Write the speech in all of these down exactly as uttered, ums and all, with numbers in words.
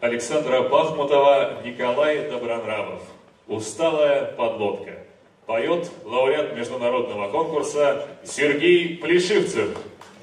Александра Бахмутова, Николай Добронравов. «Усталая подлодка». Поет лауреат международного конкурса Сергей Плешивцев.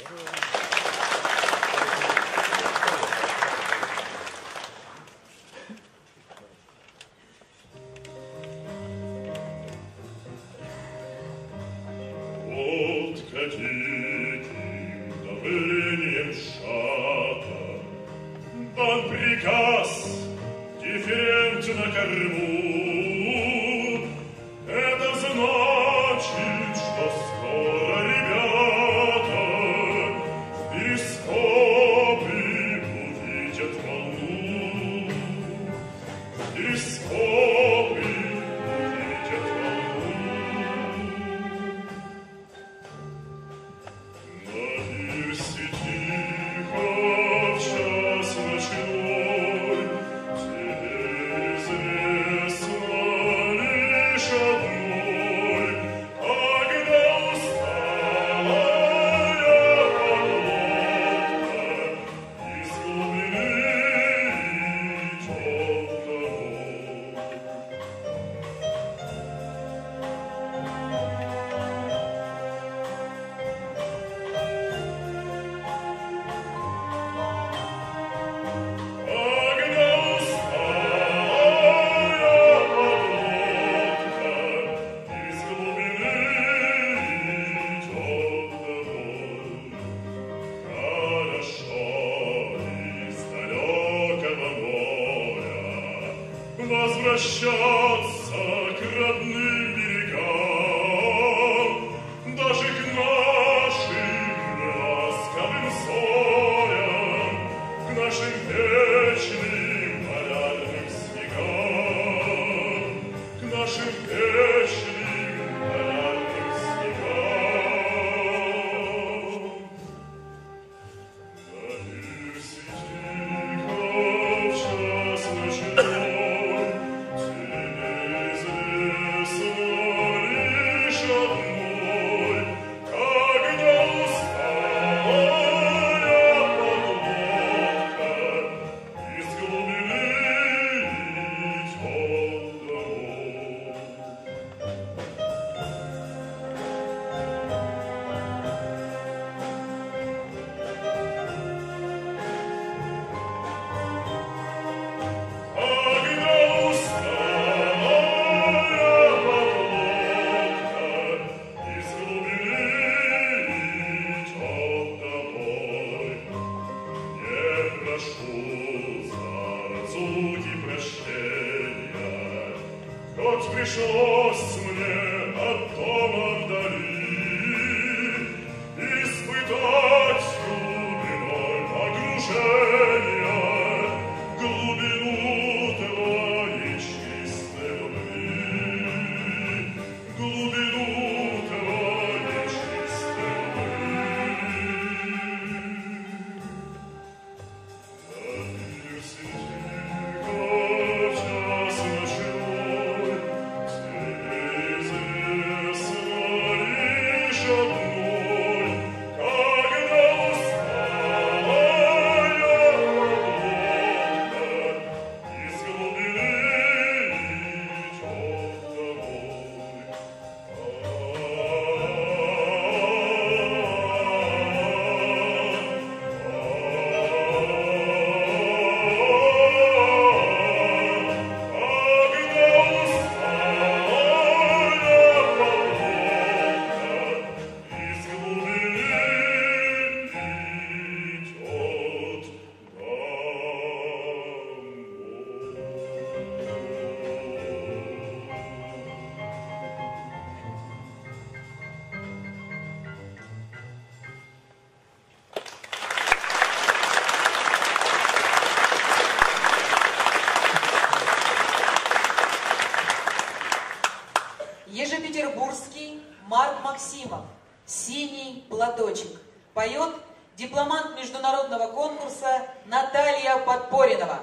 Ежепетербургский Марк Максимов «Синий платочек». Поет дипломант международного конкурса Наталья Подпоринова.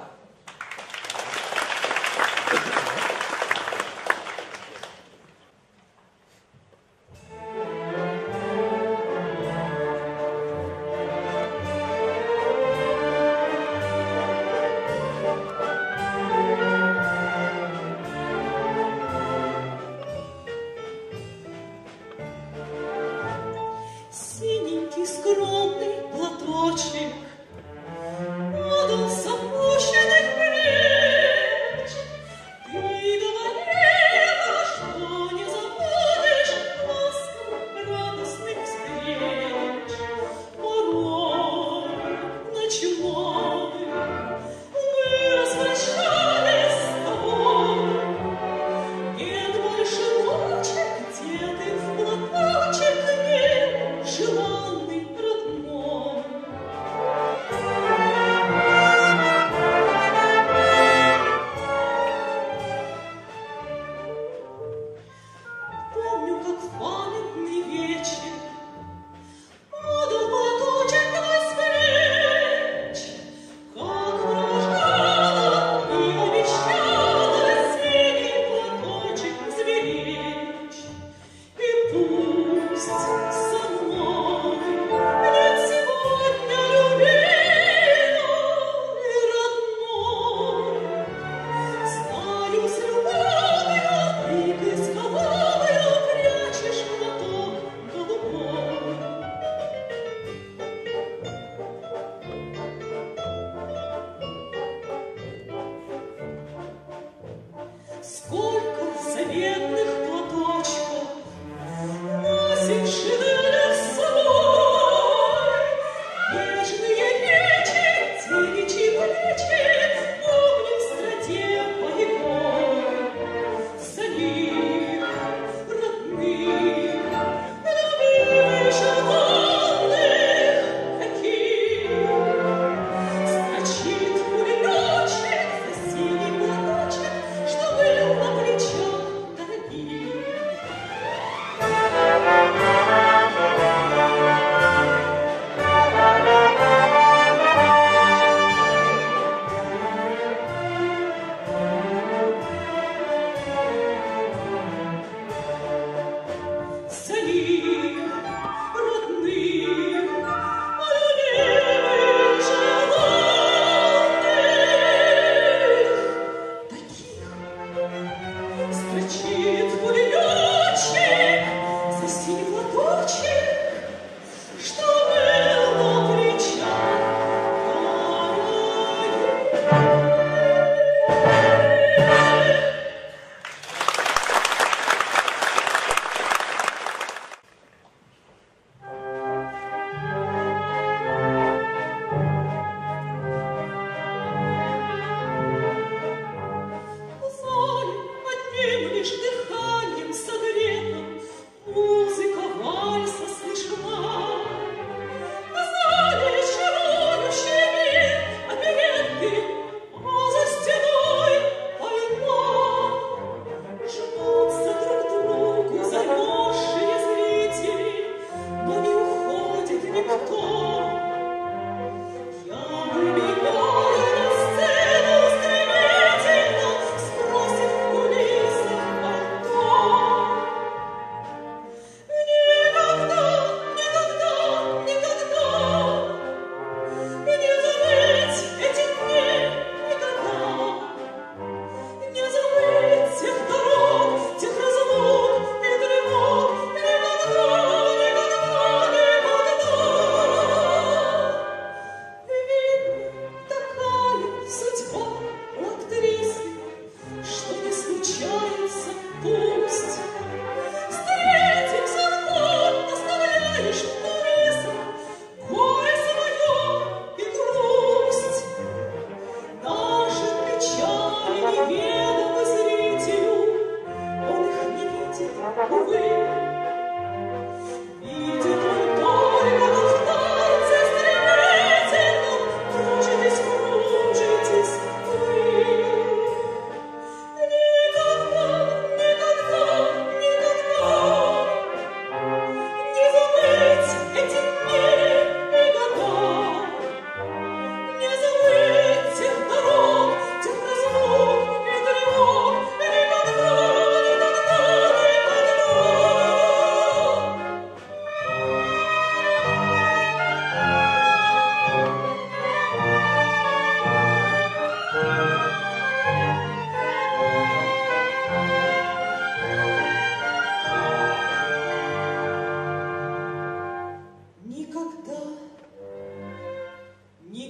платочек падал с опущенных плеч. Ты говорила, что не забудешь ласк радостных встреч. Порой ночной мы распрощались с тобой. Нет больше ночи, где ты в платочек не желанный родной.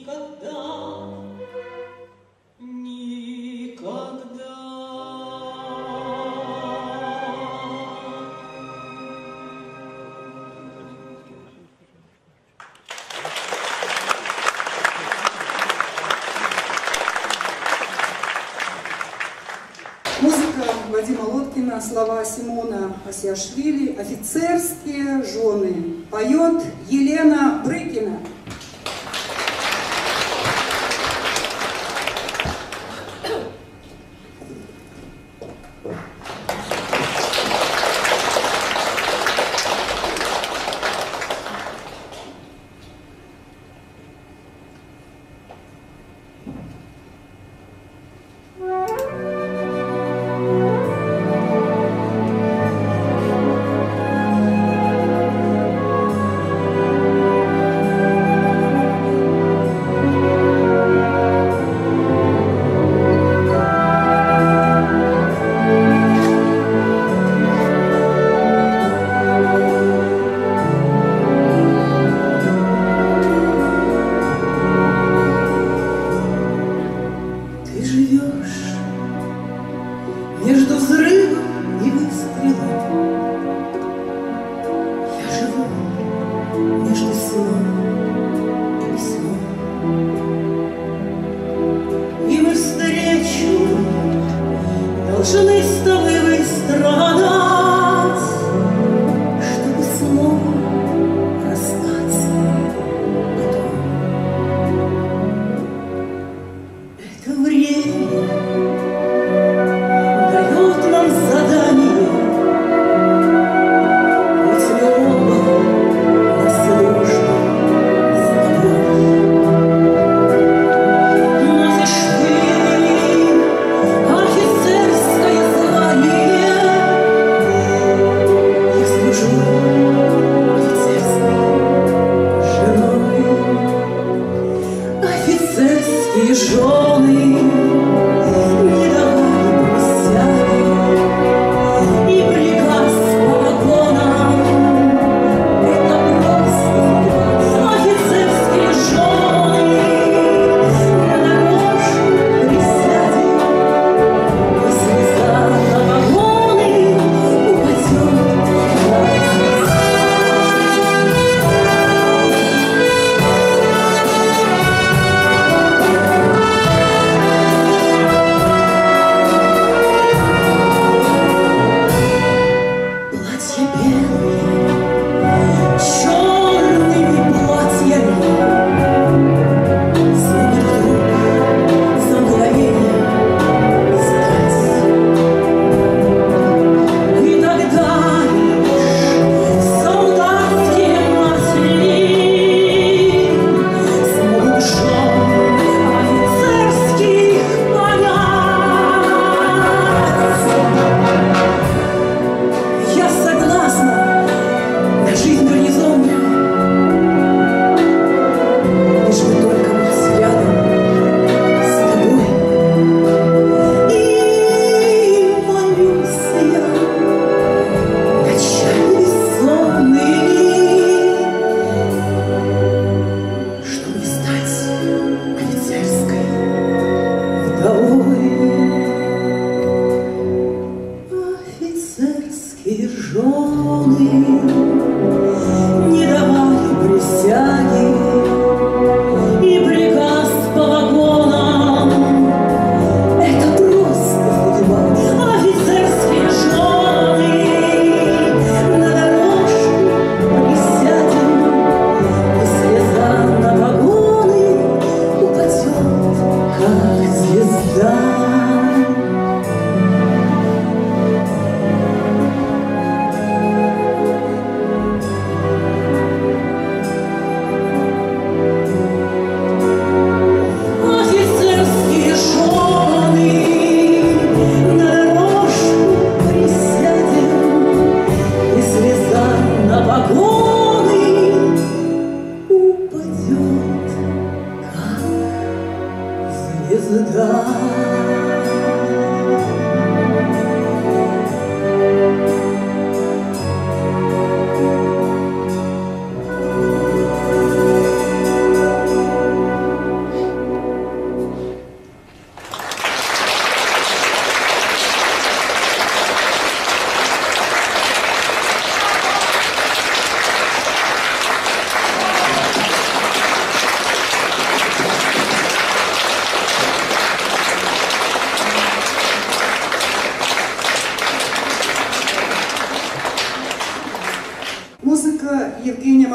Музыка Вадима Лоткина, слова Симона Асиашвили, «Офицерские жены». Поет Елена Брыкина.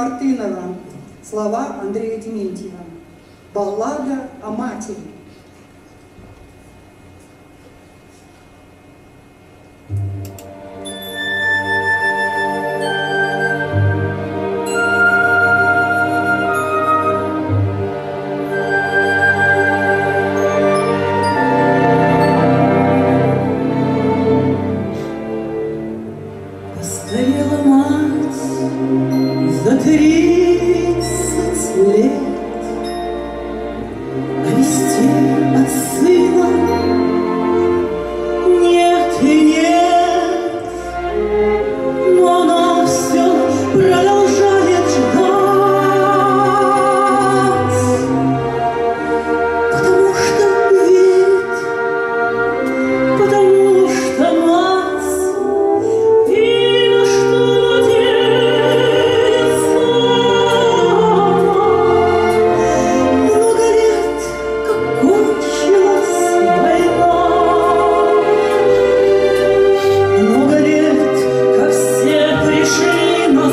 Мартынова. Слова Андрея Дементьева. Баллада о матери. Постарела мать за тридцать лет, а вестей от сына нет и нет, но она все продолжает ждать, потому что верит, потому что мать и на что надеется. Много лет, как кончилась война, много лет, как все пришли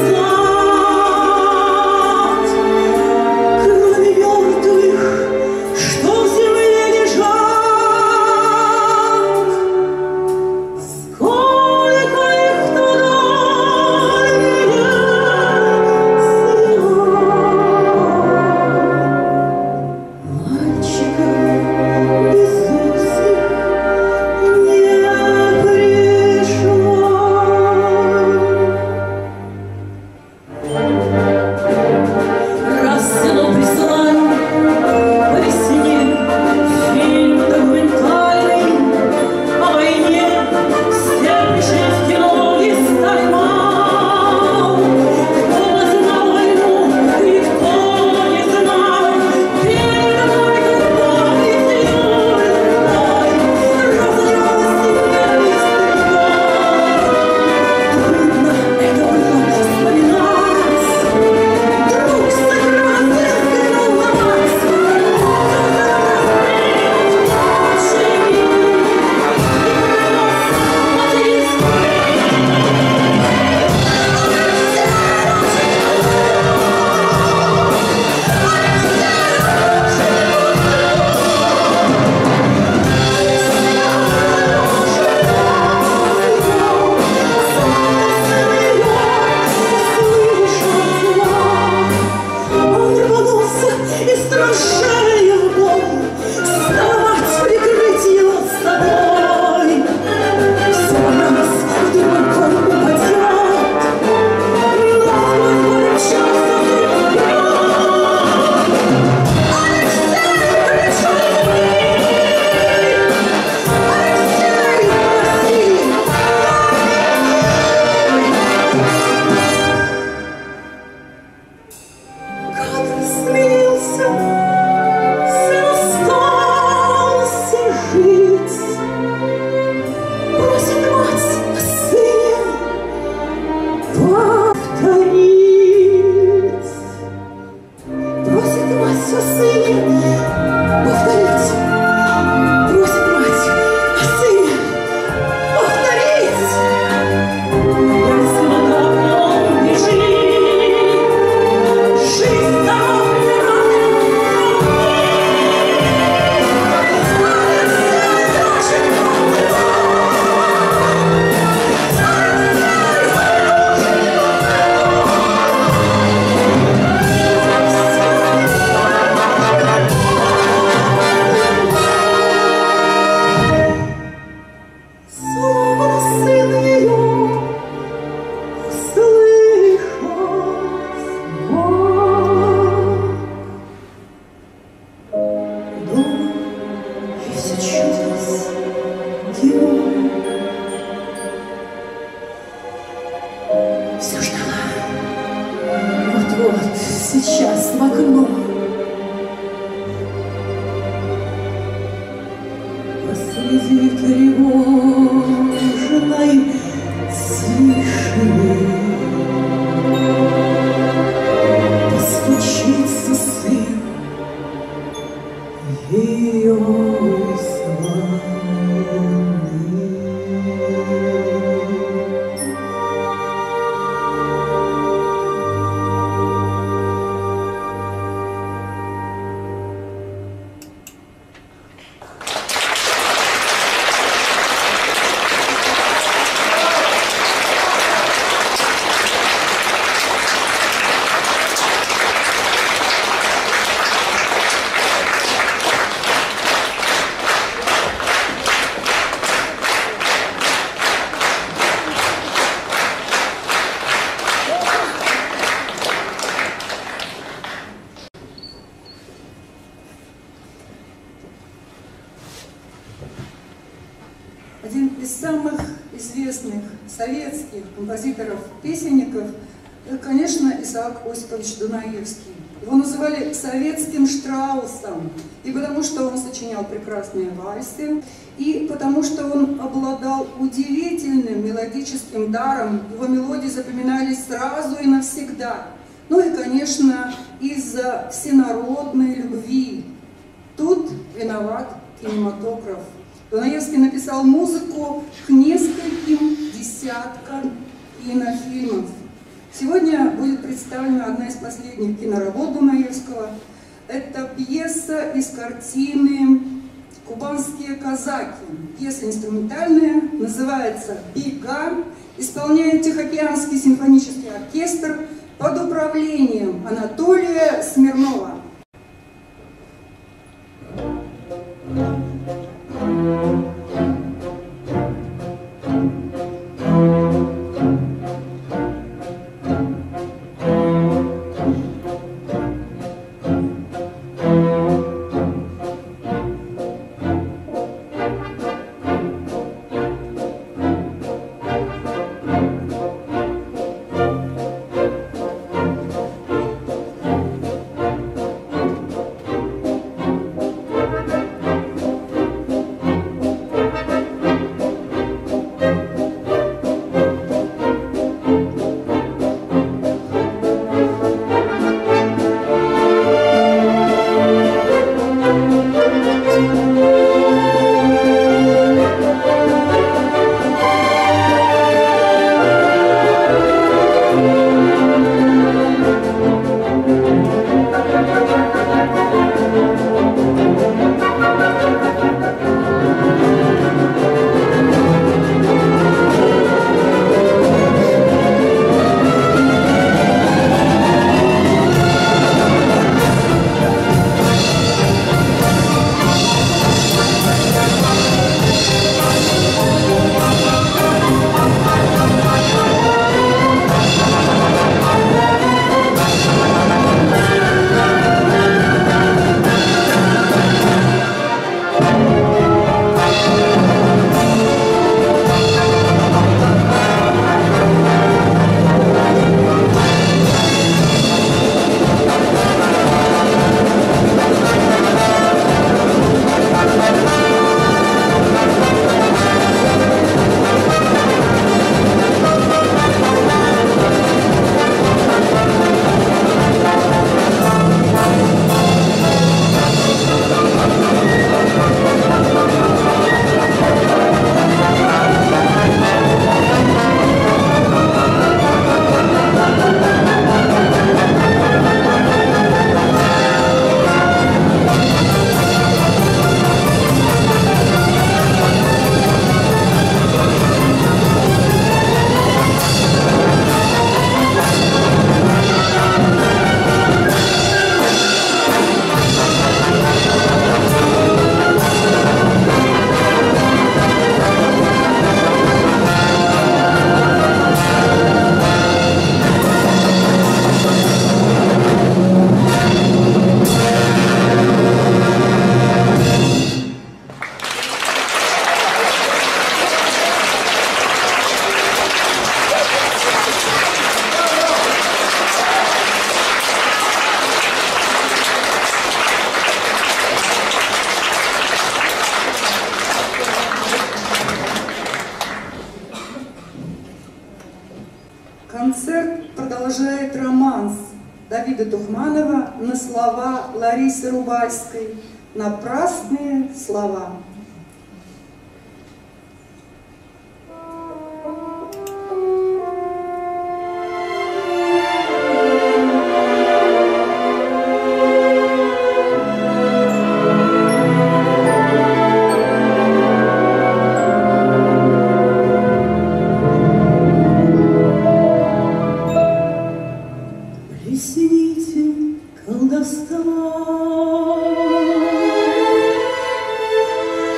назад, кроме мертвых, что в земле лежат. Сколько их туда мальчика безусых не пришло. Раз село прислали по весне фильм документальный о войне, все пришли в кино и стали мал. Кто знал войну и кто не знал, передавай, какой зеленый рай, разорялась семья и трудно это было вспоминать. Друг сыграл, взглянул на мать, он рванулся и, страшная в бой, стала мать прикрыть его собой. Все раз вдруг он упадет, но сквозь горе мчался вперед. Алексей, пришел мир! Алексей, как сменился, сын остался жить, просит мать о сыне повторить, просит мать о сыне повторить, просит мать о сыне повторить. Размотав он бежит, жизнь дорога словно сын ее услышал звон. Дома ей все чудилось днем. Все ждала, вот-вот, сейчас в окно. Посреди тревожной тишины постучится сын ее славный. Один из самых известных советских композиторов-песенников, конечно, Исаак Осипович Дунаевский. Его называли советским Штраусом, и потому что он сочинял прекрасные вальсы, и потому что он обладал удивительным мелодическим даром, его мелодии запоминались сразу и навсегда. Ну и, конечно, из-за всенародной любви. Тут виноват кинематограф. Дунаевский написал музыку к нескольким десяткам кинофильмов. Сегодня будет представлена одна из последних киноработ Дунаевского. Это пьеса из картины «Кубанские казаки». Пьеса инструментальная, называется «Бега». Исполняет Тихоокеанский симфонический оркестр под управлением Анатолия Смирнова. Концерт продолжает романс Давида Тухманова на слова Ларисы Рубальской «Напрасные слова». Колдовства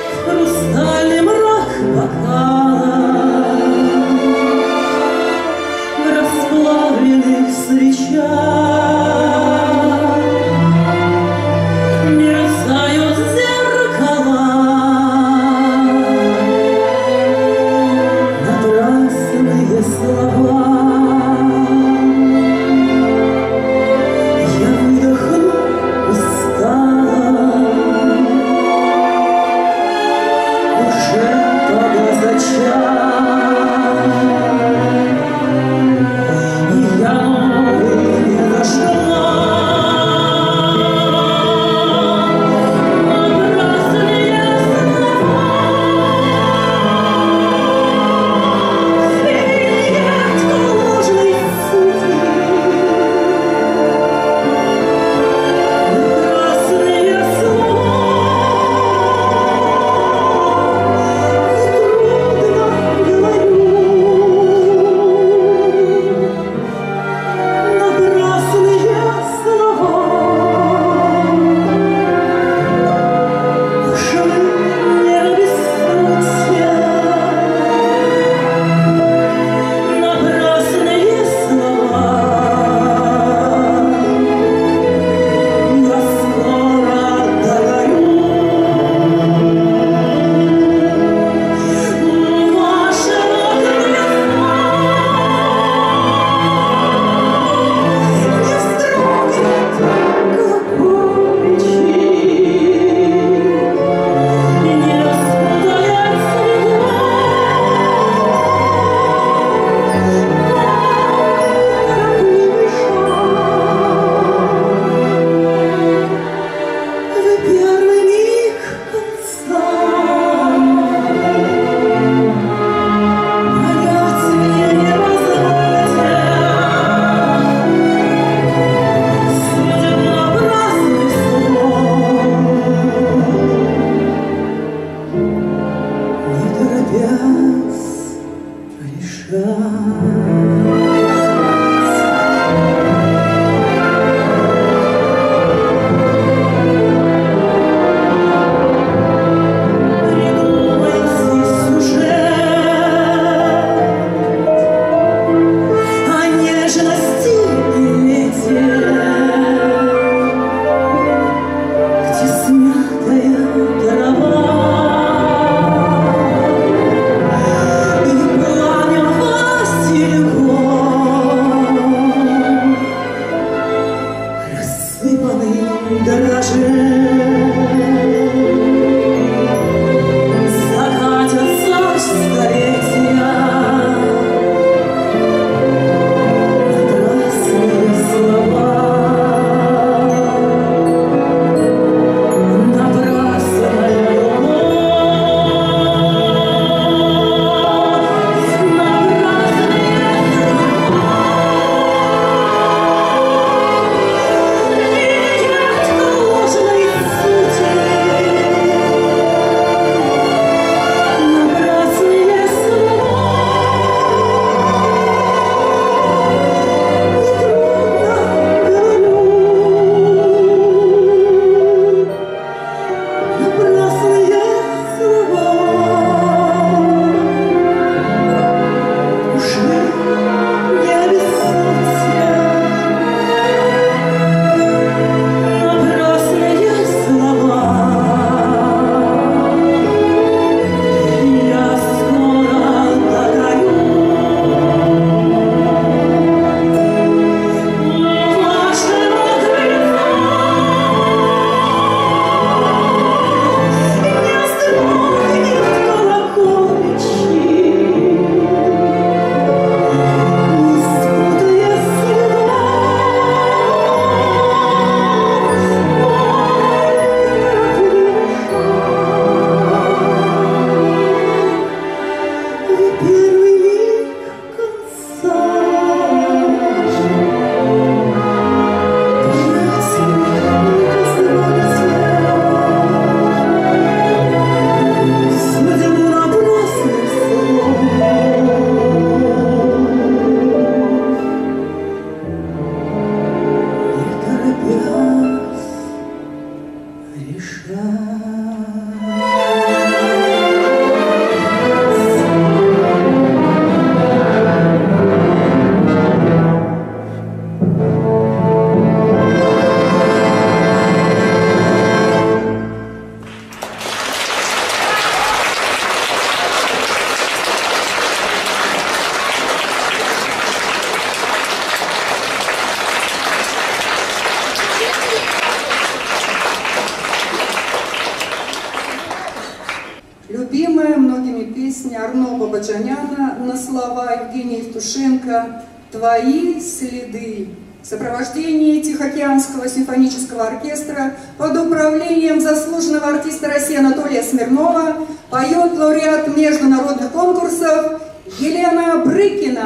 Любимая многими песня Арно Бабаджаняна на слова Евгения Евтушенко «Твои следы» в сопровождении Тихоокеанского симфонического оркестра под управлением заслуженного артиста России Анатолия Смирнова поет лауреат международных конкурсов Елена Брыкина.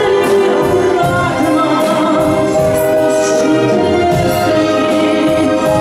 Thank you.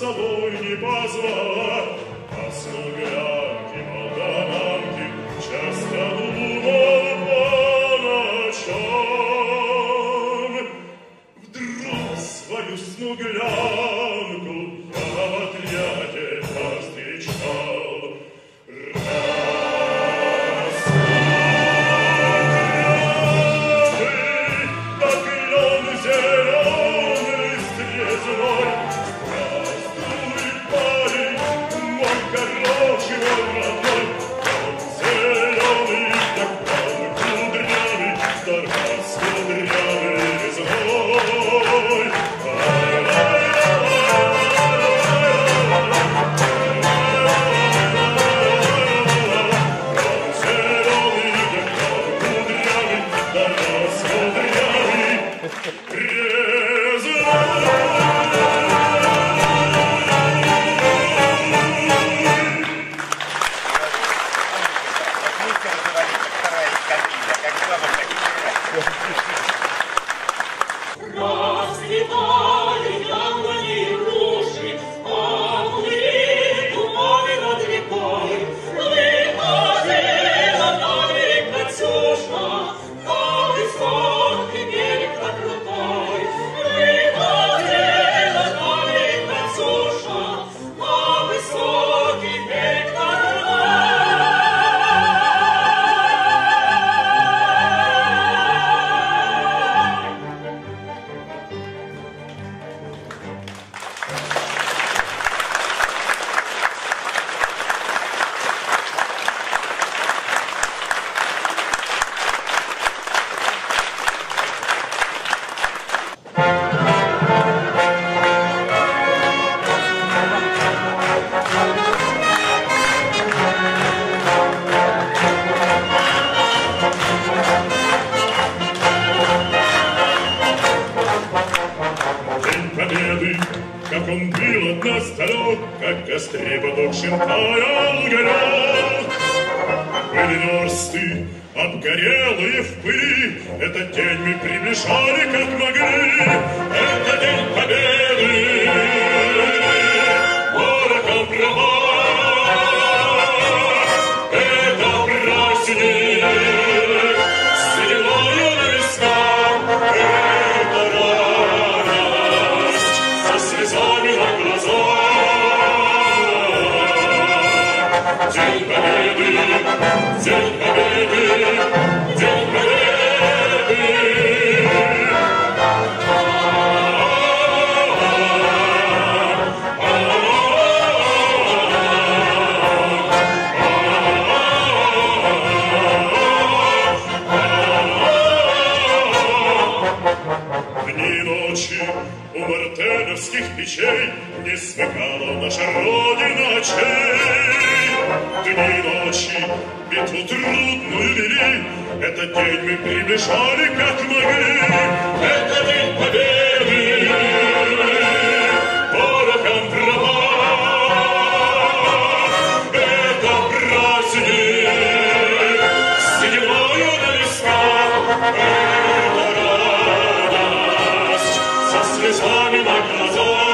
собой не позвала, а смуглянки, молдаванки часто думала по ночам. Вдруг свою смуглянку я в отряде повстречал. Раскудрявый, как лен зеленый стрезной, здравствуй, парень, мой короче, мой родной. Он зеленый, как он кудрявый, да раскудрявый резной. Расцветали яблони и груши, пахли туманы над рекой. Выходила на берег Катюша, как высокий берег, так крутой. Выходила на берег Катюша, как высокий берег, так как он был односторог, как костре потухшим таял горел. Были версты, обгорелые в пыли, этот день мы приближали, как могли. Это день победы, ворогом права. Это праздник, седьмое на висках. Это радость со слезами на глазах. День победы, день победы, день победы. Дни и ночи у мартеновских печей не смыкала наша Родина очей. Дни и ночи битву трудную вели, этот день мы приближали, как могли. Это день победы, порохом права. Это праздник, седьмое на висках. Это радость со слезами на глазах.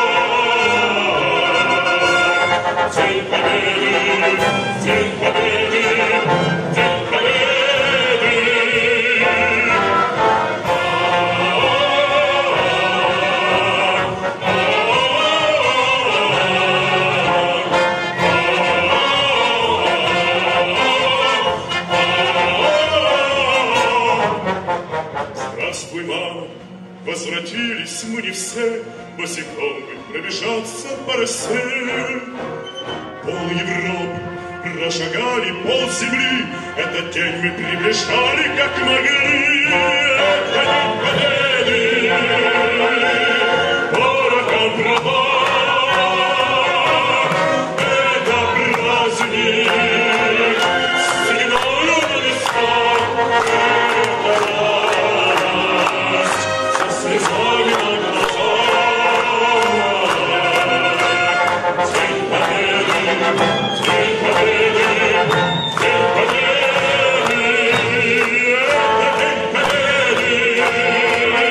День победы, день победы, день победы. Здравствуй, мама, возвратились мы не все, босиком бы пробежаться по росе. Пол Европы прошагали, пол земли, этот день мы приближали, как могли. Это день победы, порохом права. Это праздник, седьмое на висках. Это радость со слезами на глазах. День победы, день победы, день победы. Это день победы.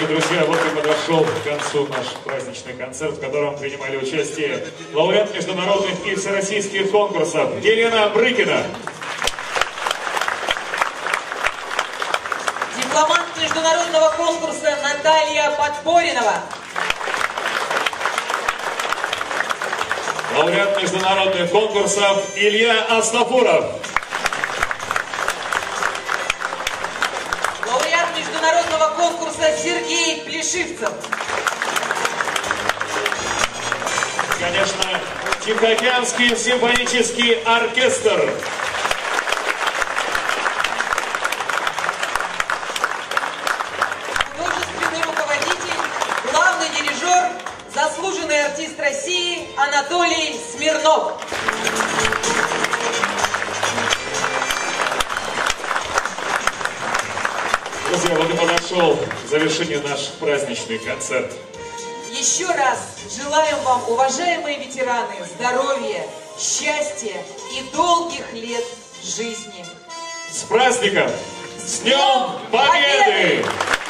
Дорогие друзья, вот и подошел к концу наш праздничный концерт, в котором принимали участие лауреат международных и всероссийских конкурсов Елена Брыкина. Дипломант международного конкурса Наталья Подпоринова. Лауреат международных конкурсов Илья Аслафуров. Лауреат международного конкурса Сергей Плешивцев. Конечно, Тихоокеанский симфонический оркестр. Художественный руководитель, главный дирижер, заслуженный артист России Анатолий Смирнов. Друзья, вот и подошел к завершению наш праздничный концерт. Еще раз желаем вам, уважаемые ветераны, здоровья, счастья и долгих лет жизни. С праздником! С Днем Победы!